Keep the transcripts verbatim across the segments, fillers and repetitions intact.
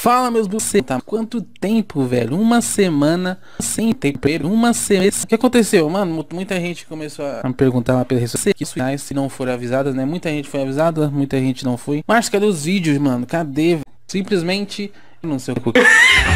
Fala, meus bucetas, quanto tempo, velho? Uma semana sem tempo, uma semana. O que aconteceu, mano? Muita gente começou a me perguntar lá pelas redes sociais, que isso, se não foram avisadas, né? Muita gente foi avisada, muita gente não foi. Mas cadê os vídeos, mano? Cadê? Simplesmente, eu não sei o que.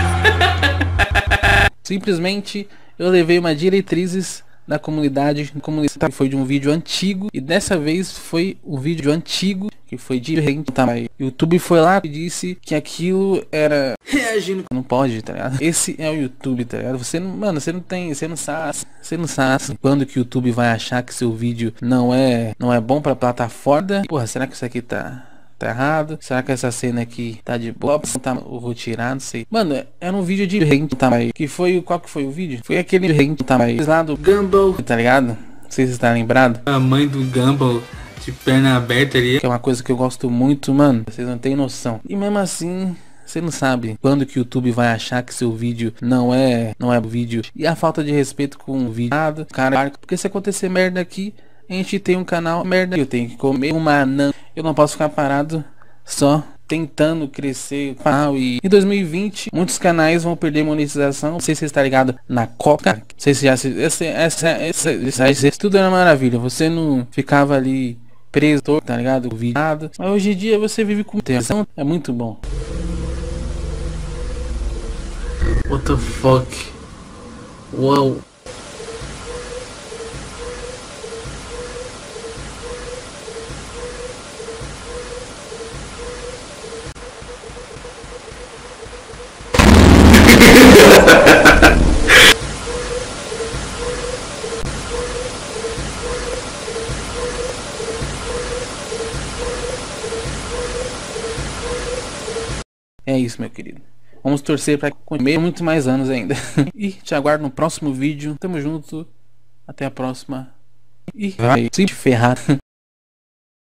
Simplesmente, eu levei uma diretrizes da comunidade, a comunidade foi de um vídeo antigo, e dessa vez foi um vídeo antigo que foi de rente, tá? O YouTube foi lá e disse que aquilo era reagindo, não pode, tá ligado? Esse é o YouTube, tá ligado? Você não, mano, você não tem, você não sabe, você não sabe quando que o YouTube vai achar que seu vídeo não é, não é bom pra plataforma. Porra, será que isso aqui tá Tá errado? Será que essa cena aqui tá de boa? Tá, eu vou tirar, não sei. Mano, era um vídeo de rente, tá? Que foi, qual que foi o vídeo? Foi aquele rente, tá? Lá do Gumball, tá ligado? Não sei se você tá lembrado. A mãe do Gumball de perna aberta ali. Que é uma coisa que eu gosto muito, mano. Vocês não tem noção. E mesmo assim, você não sabe quando que o YouTube vai achar que seu vídeo não é, não é vídeo. E a falta de respeito com o vídeo. Cara, porque se acontecer merda aqui, a gente tem um canal merda, eu tenho que comer uma anã. Eu não posso ficar parado só tentando crescer o canal. E em dois mil e vinte muitos canais vão perder monetização. Não sei se você está ligado na Copa. Não sei se já se esse, essa, essa, essa, essa, tudo era maravilha. Você não ficava ali preso, tá ligado? Viado. Mas hoje em dia você vive com tensão. É muito bom. What the fuck? Uau. É isso, meu querido. Vamos torcer para comer muito mais anos ainda. E te aguardo no próximo vídeo. Tamo junto. Até a próxima. E vai se ferrar.